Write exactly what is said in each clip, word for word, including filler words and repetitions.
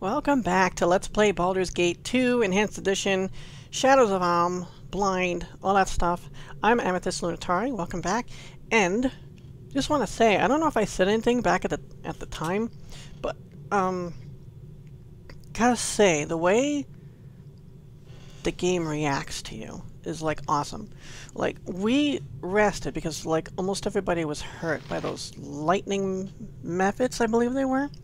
Welcome back to Let's Play Baldur's Gate two, Enhanced Edition, Shadows of Alm, Blind, all that stuff. I'm Amethyst Lunatari, welcome back, and just want to say, I don't know if I said anything back at the at the time, but, um, gotta say, the way the game reacts to you is, like, awesome. Like, we rested because, like, almost everybody was hurt by those lightning methods, I believe they were.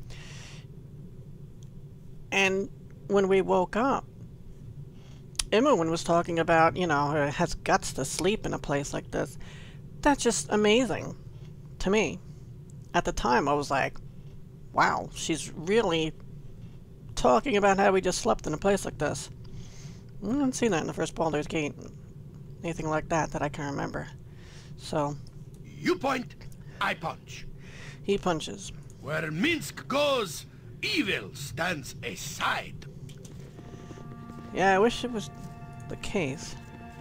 And when we woke up, Imowen was talking about, you know, her has guts to sleep in a place like this. That's just amazing to me. At the time, I was like, wow, she's really talking about how we just slept in a place like this. I didn't see that in the first Baldur's Gate. Anything like that that I can remember. So. You point, I punch. He punches. Where Minsk goes, evil stands aside. Yeah, I wish it was the case.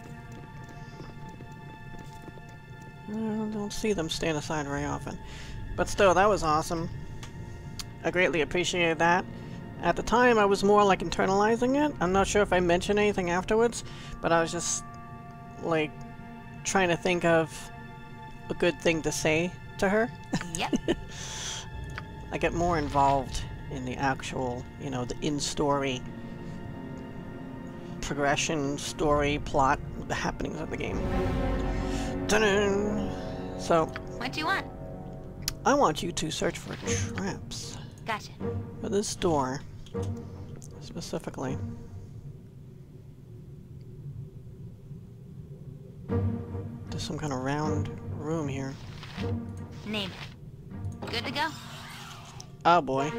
I don't see them stand aside very often. But still, that was awesome. I greatly appreciated that. At the time, I was more like internalizing it. I'm not sure if I mentioned anything afterwards, but I was just, like, trying to think of a good thing to say to her. Yep. I get more involved in the actual, you know, the in-story progression, story, plot, the happenings of the game. Ta-da! So, What do you want? I want you to search for traps. Gotcha. For this door, specifically. There's some kind of round room here. Name it. Good to go? Oh boy.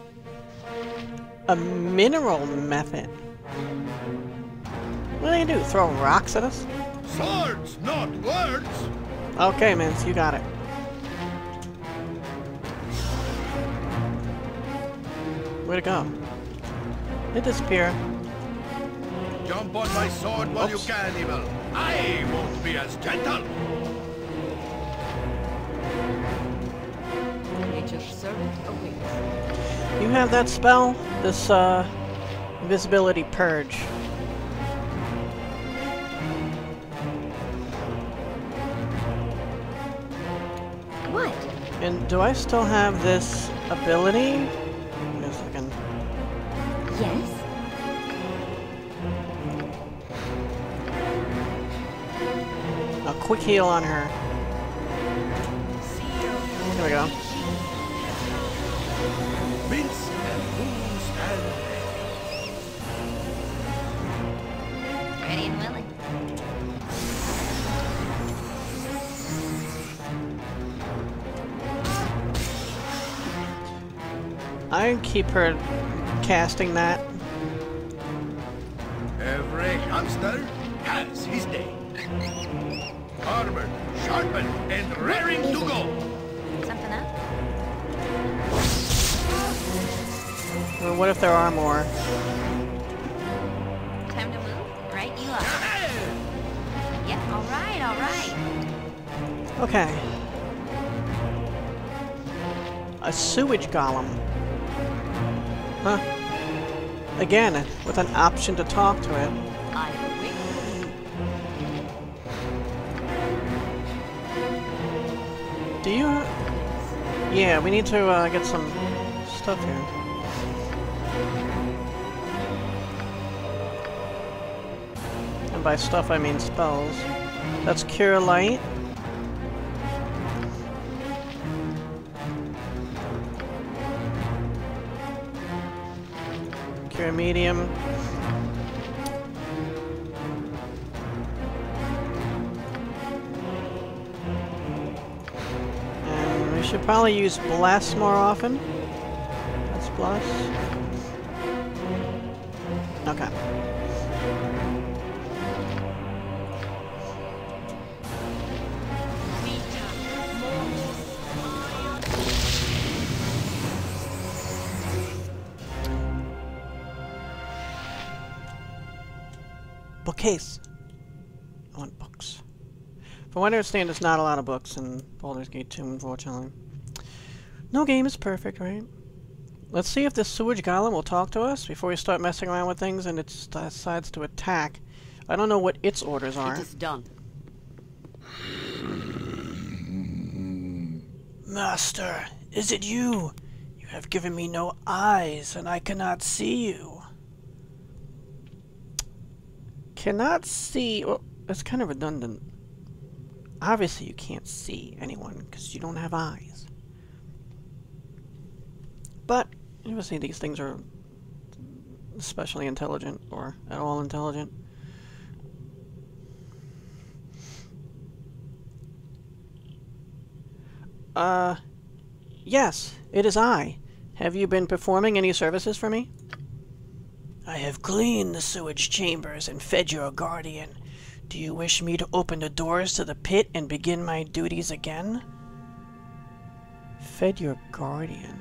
A mineral method. What do they do? Throw rocks at us? Swords, not words. Okay, Mince, you got it. Where'd it go? It disappeared. Jump on my sword while Oops. you can, evil. I won't be as gentle. Nature's servant awaits. You have that spell? This, uh, invisibility purge. What? And do I still have this ability? Wait a second. Yes. A quick heal on her. There we go. Minsk and wounds and Ready and willing. I keep her casting that. every hamster has his day. Armored, sharpened, and raring to go. Something up? Well, what if there are more? Time to move? Right you up. Yep, alright, alright. Okay. A Sewage Golem. Huh. Again, with an option to talk to it. I wait. Do you... Yeah, we need to uh, get some stuff here. And by stuff I mean spells. That's Cure Light. Cure Medium. And we should probably use Bless more often. That's Bless. Okay. Bookcase. I want books. From what I understand, there's not a lot of books in Baldur's Gate two, unfortunately. No game is perfect, right? Let's see if this Sewage Golem will talk to us before we start messing around with things and it decides to attack. I don't know what its orders are. It is done. Master, is it you? You have given me no eyes, and I cannot see you. Cannot see... Well, that's kind of redundant. Obviously you can't see anyone, because you don't have eyes. But, obviously these things are especially intelligent, or at all intelligent. Uh, yes, it is I. Have you been performing any services for me? I have cleaned the sewage chambers and fed your guardian. Do you wish me to open the doors to the pit and begin my duties again? Fed your guardian.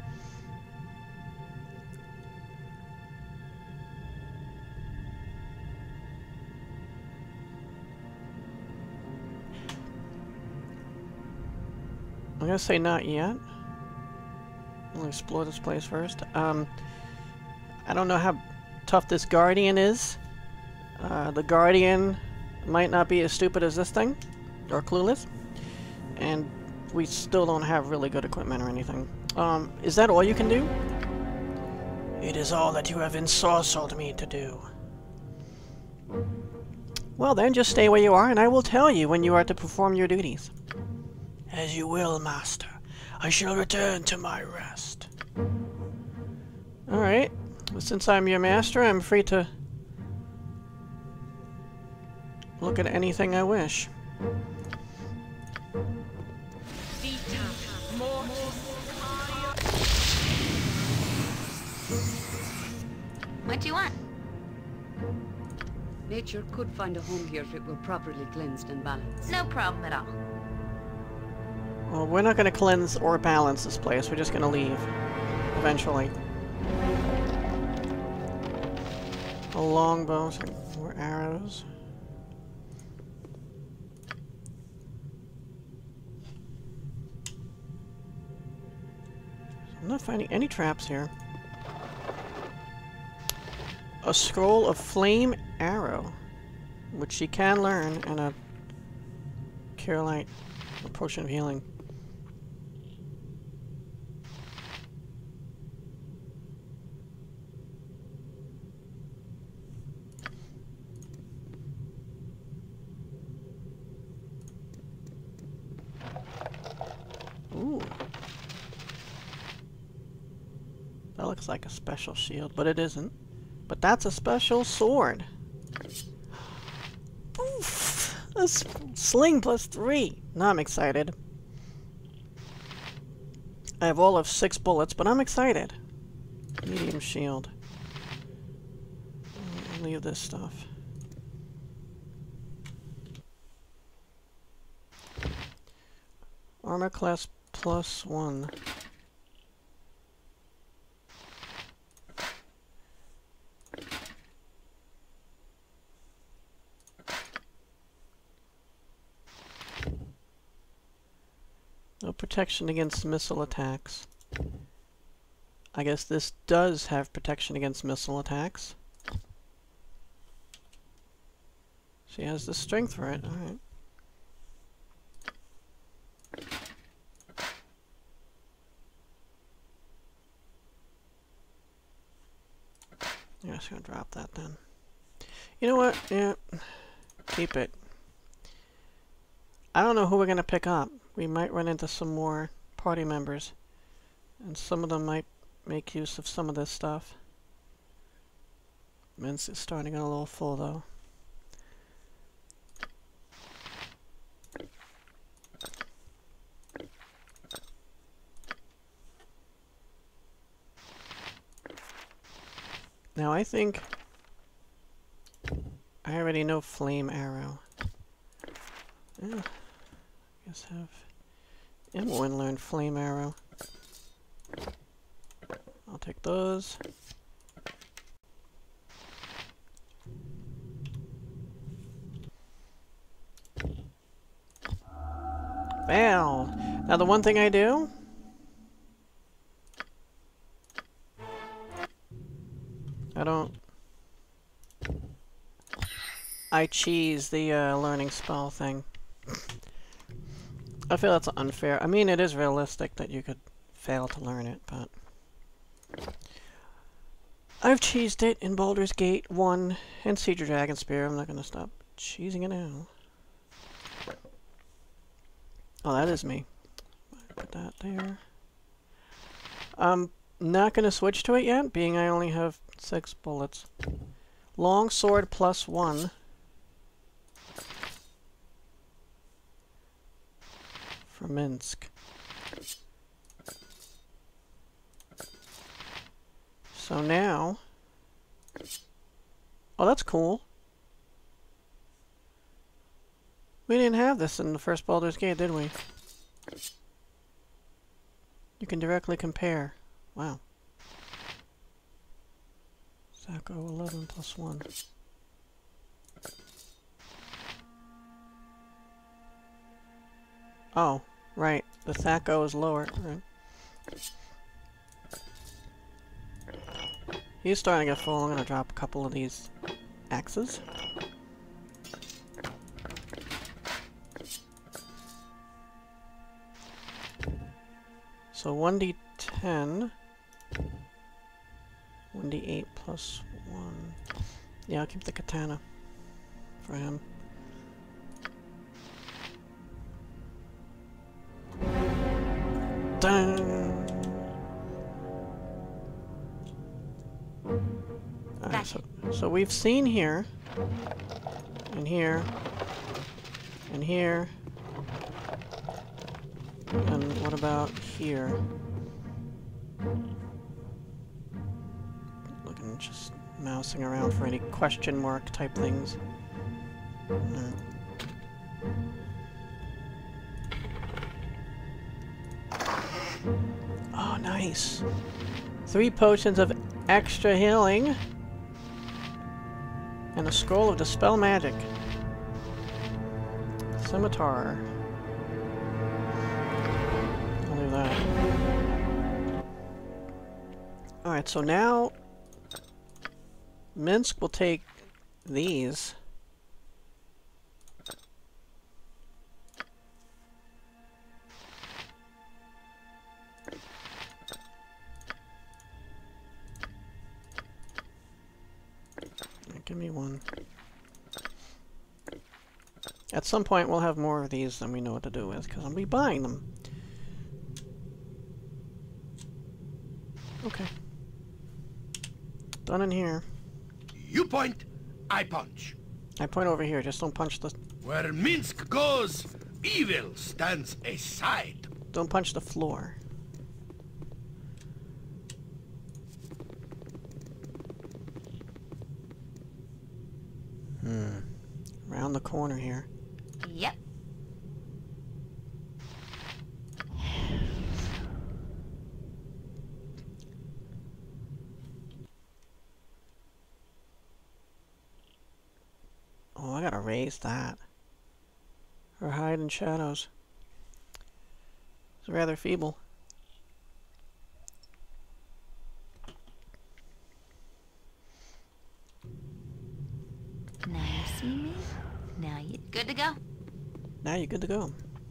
I'm gonna say not yet. We'll explore this place first. Um, I don't know how tough this Guardian is. Uh, the Guardian might not be as stupid as this thing, or clueless. And we still don't have really good equipment or anything. Um, is that all you can do? It is all that you have ensorcelled me to do. Well then, just stay where you are, and I will tell you when you are to perform your duties. As you will, master. I shall return to my rest. Alright. Well, since I'm your master, I'm free to look at anything I wish. What do you want? Nature could find a home here if it were properly cleansed and balanced. No problem at all. Well, we're not going to cleanse or balance this place. We're just going to leave. Eventually. A longbow, so more arrows. I'm not finding any traps here. A scroll of flame arrow, which she can learn, and a cure light, a potion of healing. Ooh. That looks like a special shield, but it isn't. But that's a special sword. Oof! A s sling plus three. Now I'm excited. I have all of six bullets, but I'm excited. Medium shield. I'll leave this stuff. Armor class plus one. No protection against missile attacks. I guess this does have protection against missile attacks. She has the strength for it, alright. Yeah, I'm just gonna drop that then. You know what? Yeah, keep it. I don't know who we're gonna pick up. We might run into some more party members, and some of them might make use of some of this stuff. Mince is starting to get a little full though. Now I think I already know flame arrow. Yeah, I guess have Emma and learn flame arrow. I'll take those. Well, now the one thing I do I don't... I cheese the uh, learning spell thing. I feel that's unfair. I mean, it is realistic that you could fail to learn it, but... I've cheesed it in Baldur's Gate one and Siege of Dragonspear. I'm not going to stop cheesing it now. Oh, that is me. Put that there. I'm not going to switch to it yet, being I only have six bullets. Long sword plus one. For Minsk. So now... Oh, that's cool. We didn't have this in the first Baldur's Gate, did we? You can directly compare. Wow. Sacco eleven plus one. Oh, right. The Sacco is lower. Right. He's starting to get full. I'm going to drop a couple of these axes. So one d ten. one d eight plus one. Yeah, I'll keep the katana for him. Dun! Alright, so, so we've seen here, and here, and here, and what about here? Looking, just mousing around for any question mark type things. Right. Oh, nice. Three potions of extra healing. And a scroll of Dispel Magic. Scimitar. I'll leave that. Alright, so now Minsk will take these. Give me one. At some point we'll have more of these than we know what to do with, because I'll be buying them. Okay. Done in here. You point, I punch. I point over here, just don't punch the... Where Minsk goes, evil stands aside. Don't punch the floor. Hmm. Around the corner here. Yep. Oh, I gotta raise that. Or hide in shadows. It's rather feeble. Now you see me. Now you're good to go. Now you're good to go.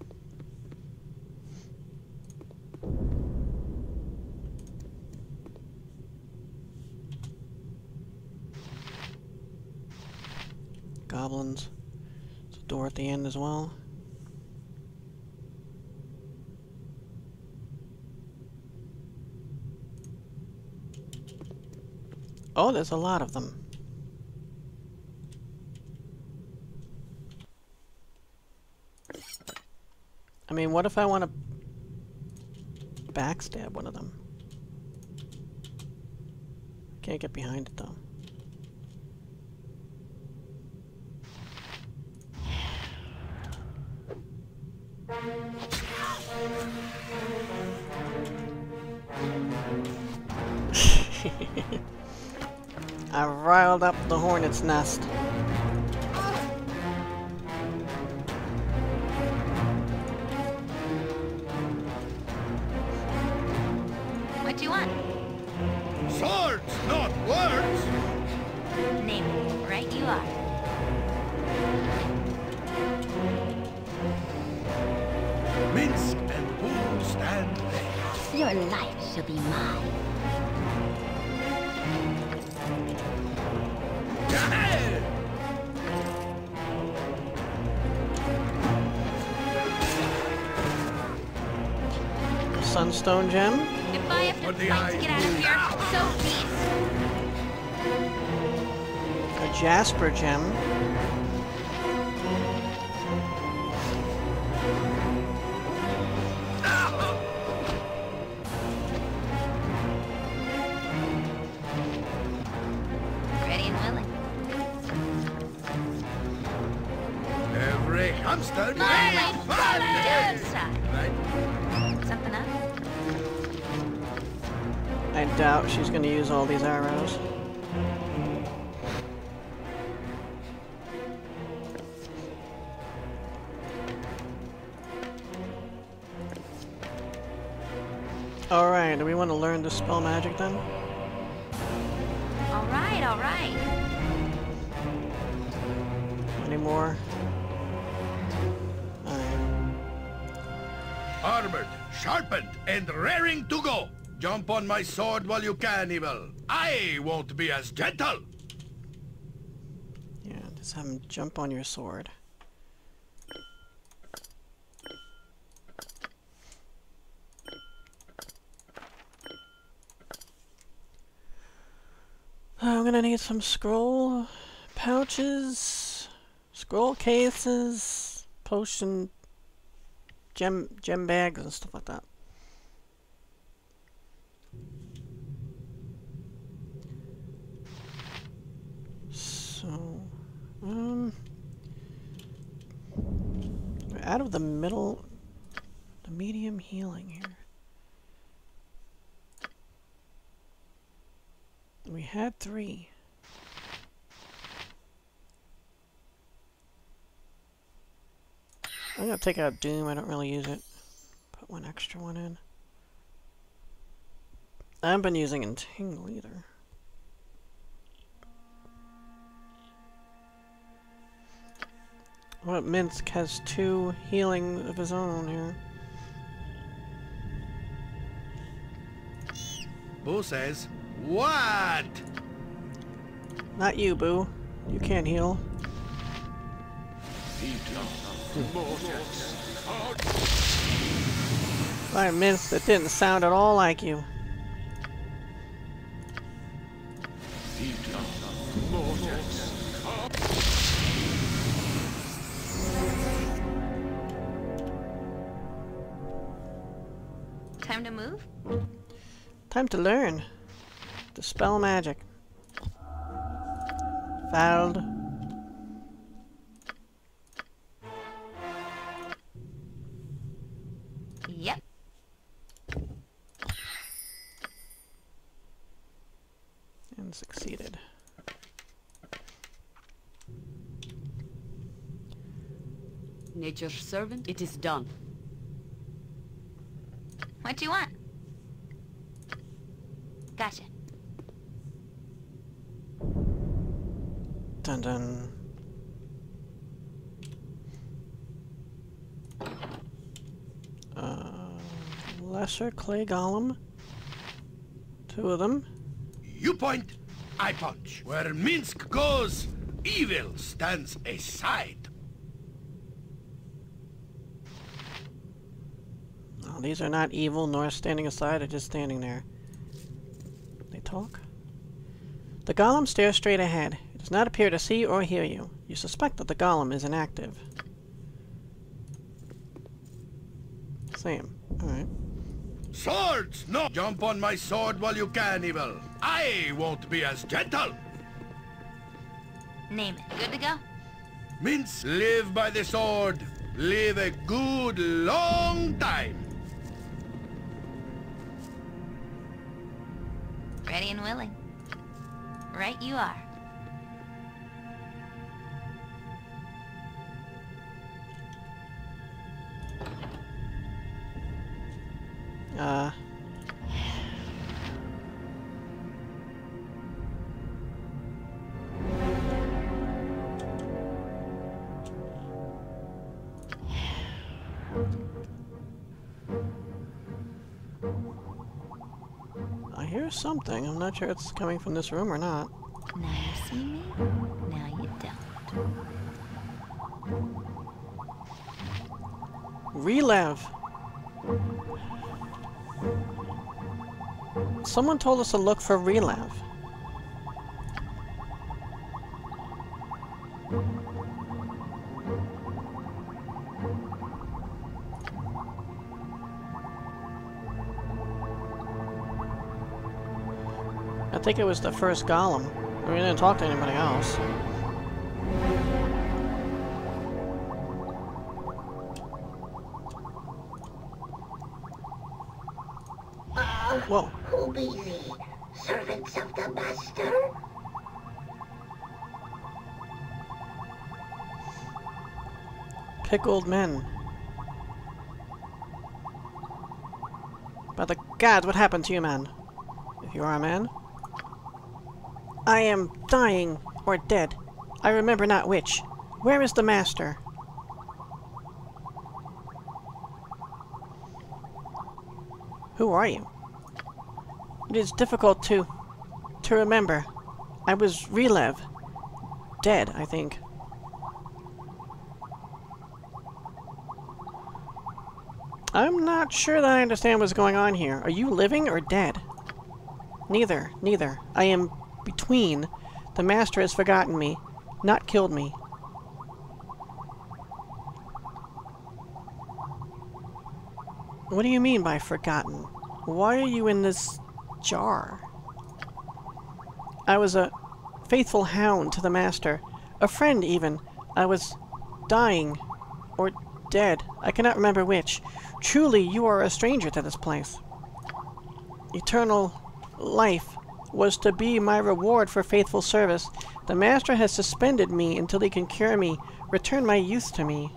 Goblins. There's a door at the end as well. Oh, there's a lot of them. I mean, what if I want to backstab one of them? Can't get behind it, though. I riled up the hornet's nest. What do you want? Swords, not words. Minsk and who stand ready? Your life shall be mine. Ahead! Sunstone gem. If I have to What the fight to get out of here, so be it. A jasper gem. Ready and willing. Every hamster Marley, needs follow fun! inside. Right? Something up? I doubt she's going to use all these arrows. Alright, do we want to learn to spell magic then? All right, all right. Any more? Alright. Armored, sharpened, and raring to go. Jump on my sword while you can, Evil. I won't be as gentle. Yeah, just have him jump on your sword. I'm gonna need some scroll pouches, scroll cases, potion, gem gem bags, and stuff like that. So, um, we're out of the middle, the medium healing here. We had three. I'm gonna take out Doom, I don't really use it. Put one extra one in. I haven't been using Entangle either. Well, Minsk has two healing of his own here. Boo says, what? Not you, Boo. You can't heal. By Minsk, that didn't sound at all like you. Time to move? Time to learn. To spell magic. Fouled. Yep. And succeeded. Nature's servant, it is done. What you want? Gotcha. Dun dun. Uh, lesser clay golem. Two of them. You point, I punch. Where Minsk goes, evil stands aside. No, these are not evil nor standing aside, they're just standing there. They talk. The golem stares straight ahead. It does not appear to see or hear you. You suspect that the golem is inactive. Same. Alright. Swords, no! Jump on my sword while you can, Evil. I won't be as gentle. Name it. Good to go? Minsk, live by the sword. Live a good long time. Ready and willing. Right you are. Uh... hear something. I'm not sure it's coming from this room or not. Now you see me, now you don't. Rielev! Someone told us to look for Rielev. I think it was the first golem. We didn't talk to anybody else. Uh, Whoa. Who be ye? Servants of the Master? Pickled men. By the gods, what happened to you, man? If you are a man. I am dying, or dead. I remember not which. Where is the master? Who are you? It is difficult to... to remember. I was Rielev. Dead, I think. I'm not sure that I understand what's going on here. Are you living or dead? Neither, neither. I am between. The master has forgotten me, not killed me. What do you mean by forgotten? Why are you in this jar? I was a faithful hound to the master, a friend even. I was dying, or dead. I cannot remember which. Truly, you are a stranger to this place. Eternal life was to be my reward for faithful service. The master has suspended me until he can cure me, return my youth to me.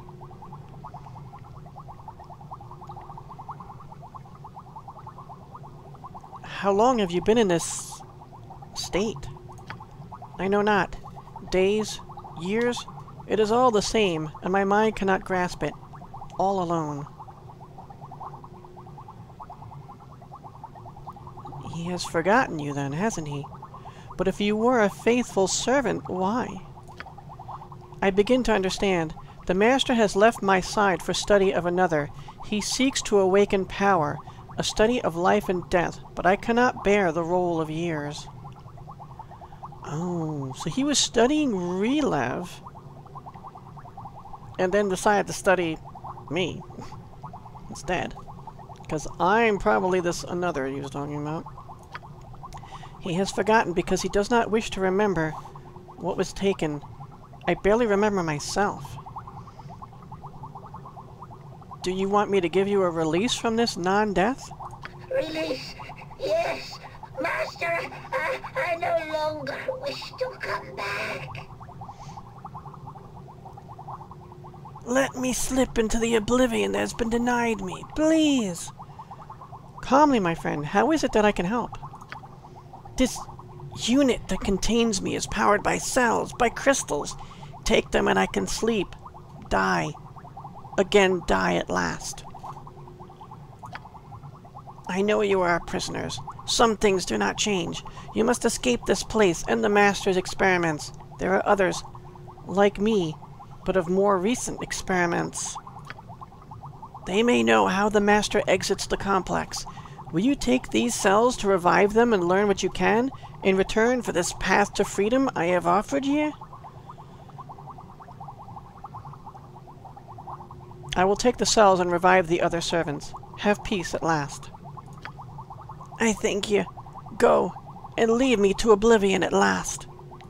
How long have you been in this state? I know not. Days? Years? It is all the same, and my mind cannot grasp it. All alone. He has forgotten you then, hasn't he? But if you were a faithful servant, why? I begin to understand. The master has left my side for study of another. He seeks to awaken power, a study of life and death, but I cannot bear the roll of years. Oh, so he was studying Rielev, and then decided to study me instead. Because I'm probably this another he was talking about. He has forgotten because he does not wish to remember what was taken. I barely remember myself. Do you want me to give you a release from this non-death? Release? Yes. Master, I, I no longer wish to come back. Let me slip into the oblivion that has been denied me, please. Calmly, my friend. How is it that I can help? This unit that contains me is powered by cells, by crystals. Take them and I can sleep. Die. Again, die at last. I know you are prisoners. Some things do not change. You must escape this place and the Master's experiments. There are others, like me, but of more recent experiments. They may know how the Master exits the complex. Will you take these cells to revive them and learn what you can, in return for this path to freedom I have offered you? I will take the cells and revive the other servants. Have peace at last. I thank you. Go, and leave me to oblivion at last.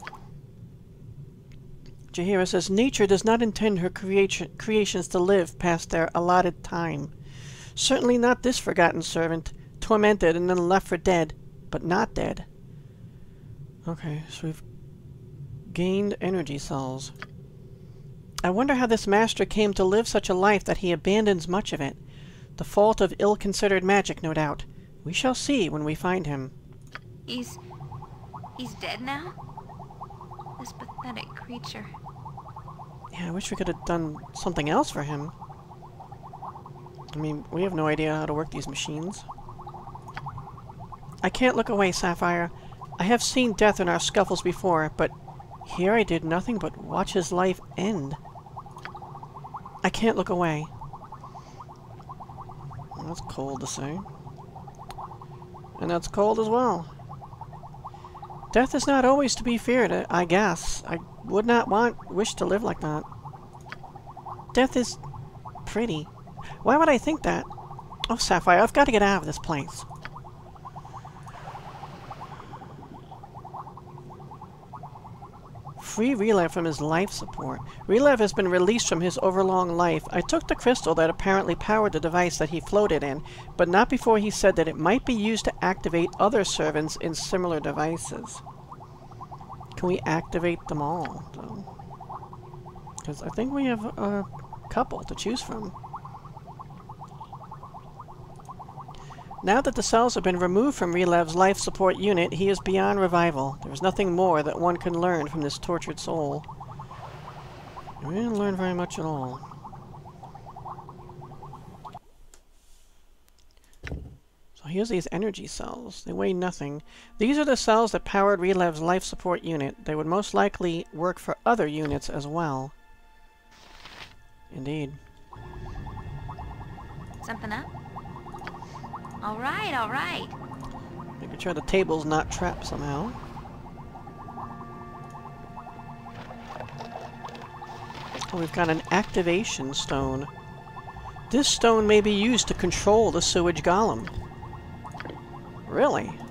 Jaheira says, nature does not intend her creation, creations to live past their allotted time. Certainly not this forgotten servant, tormented and then left for dead, but not dead. Okay, so we've gained energy cells. I wonder how this master came to live such a life that he abandons much of it. The fault of ill-considered magic, no doubt. We shall see when we find him. He's... he's dead now? This pathetic creature. Yeah, I wish we could have done something else for him. I mean, we have no idea how to work these machines. I can't look away, Sapphire. I have seen death in our scuffles before, but here I did nothing but watch his life end. I can't look away. Well, that's cold to say. And that's cold as well. Death is not always to be feared, I guess. I would not want, wish to live like that. Death is pretty. Why would I think that? Oh, Sapphire, I've got to get out of this place. Free Rielev from his life support. Rielev has been released from his overlong life. I took the crystal that apparently powered the device that he floated in, but not before he said that it might be used to activate other servants in similar devices. Can we activate them all, though? Because I think we have a couple to choose from. Now that the cells have been removed from Rielev's life support unit, he is beyond revival. There is nothing more that one can learn from this tortured soul. We didn't learn very much at all. So here's these energy cells. They weigh nothing. These are the cells that powered Rielev's life support unit. They would most likely work for other units as well. Indeed. Something up? All right, all right. Making sure the table's not trapped somehow. Oh, we've got an activation stone. This stone may be used to control the Sewage Golem. Really?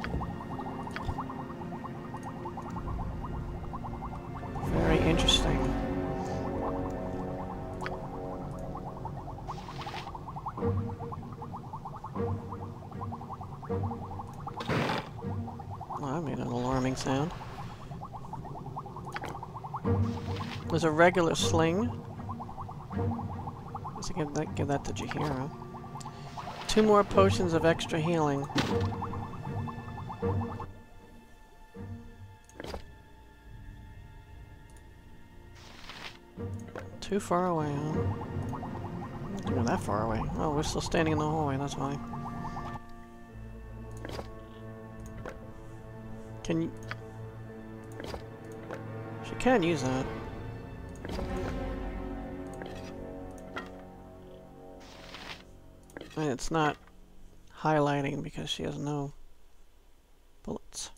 Very interesting. Oh, that made an alarming sound. There's a regular sling. Let's give that, give that to Jahira. Two more potions of extra healing. Too far away, huh? Not that far away. Oh, we're still standing in the hallway, that's why. Can you... She can use that. And it's not highlighting because she has no bullets.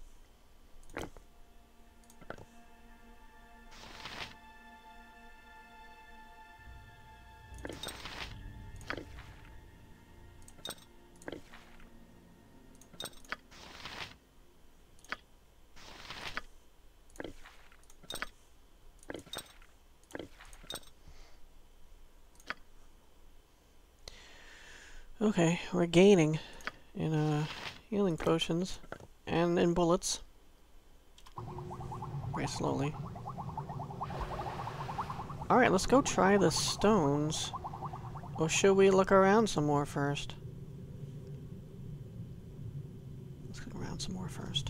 Okay, we're gaining in uh, healing potions and in bullets. Very slowly. Alright, let's go try the stones. Or should we look around some more first? Let's look around some more first.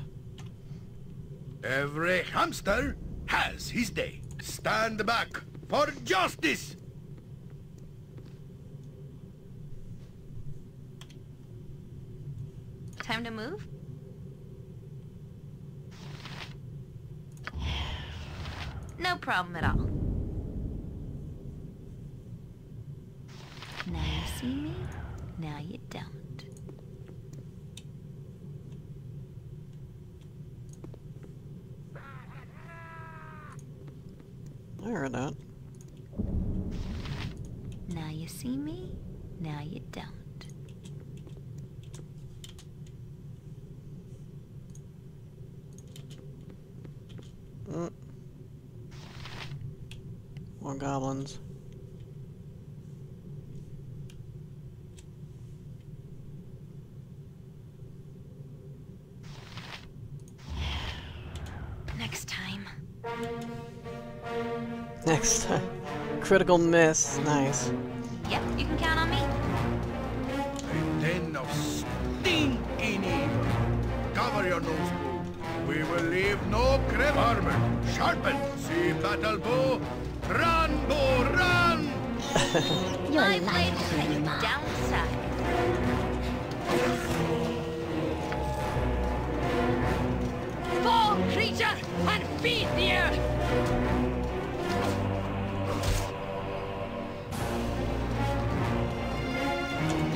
Every hamster has his day. Stand back for justice! Time to move? No problem at all. Now you see me, now you don't. I heard that. Now you see me, now you don't. Mm. More goblins. Next time. Next time. Critical miss. Nice. Yep, you can count on me. A den of stinking evil. Cover your nose, boo. We will leave no crevice. Armored, sharpened, see battle bow. Run, bow, run! Your My life blade will is cut in you mine. downside.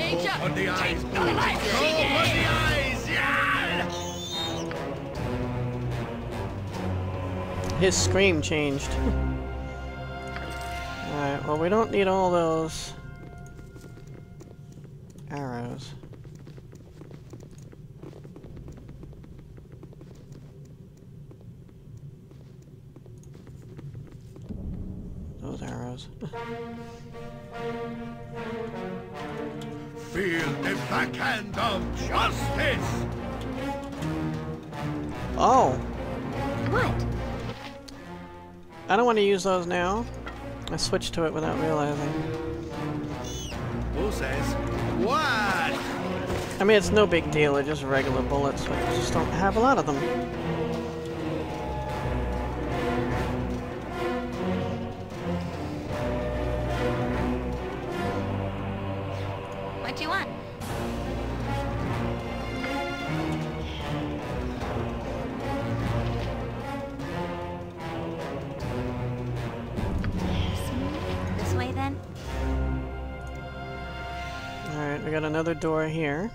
Open the eyes, Boo! Open the eyes! Yeah! His scream changed. Alright, well we don't need all those arrows. Those arrows. Feel the backhand of justice! Oh! What? I don't want to use those now. I switched to it without realizing. Who says what? I mean, it's no big deal. They're just regular bullets. I just don't have a lot of them. What do you want? This way then? Alright, we got another door here.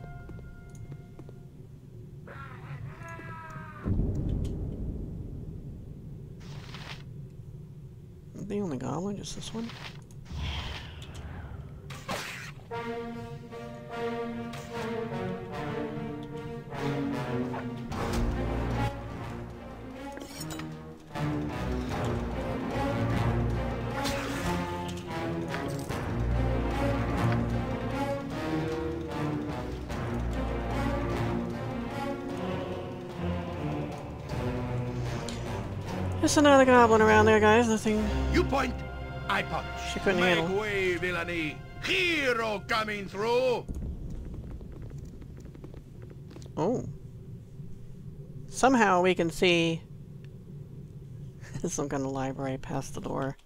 The only goblin, just this one? Just another goblin around there, guys. Nothing. You point, I punch. She couldn't Make handle. way, villainy. Hero coming through. Oh. Somehow we can see some kind of library past the door.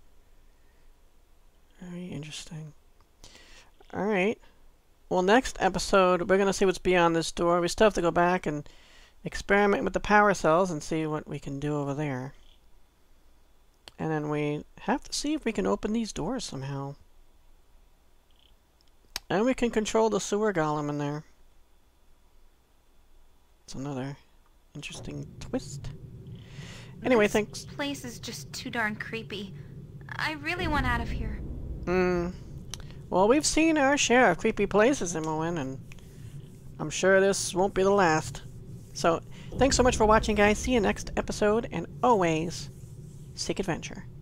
Very interesting. Alright. Well, next episode, we're going to see what's beyond this door. We still have to go back and experiment with the power cells and see what we can do over there. And then we have to see if we can open these doors somehow. And we can control the sewer golem in there. It's another interesting twist. Anyway, This thanks. place is just too darn creepy. I really want out of here. Hmm. Well, we've seen our share of creepy places in Moen, and I'm sure this won't be the last. So, thanks so much for watching, guys. See you next episode, and always seek adventure.